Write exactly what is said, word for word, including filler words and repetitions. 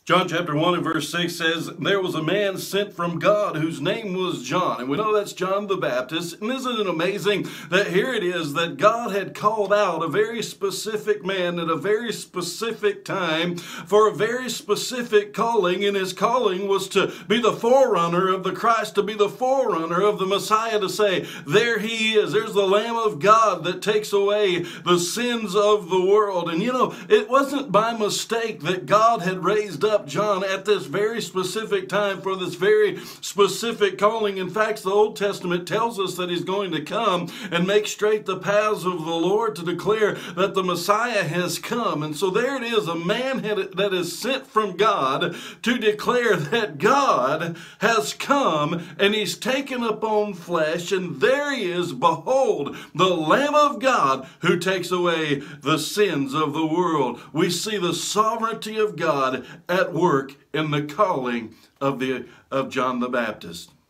John chapter one and verse six says, there was a man sent from God whose name was John. And we know that's John the Baptist. And isn't it amazing that here it is that God had called out a very specific man at a very specific time for a very specific calling. And his calling was to be the forerunner of the Christ, to be the forerunner of the Messiah, to say, there he is. There's the Lamb of God that takes away the sins of the world. And you know, it wasn't by mistake that God had raised up John at this very specific time for this very specific calling. In fact, the Old Testament tells us that he's going to come and make straight the paths of the Lord, to declare that the Messiah has come. And so there it is, a man that is sent from God to declare that God has come and he's taken upon flesh, and there he is, behold, the Lamb of God who takes away the sins of the world. We see the sovereignty of God at work in the calling of the of John the Baptist.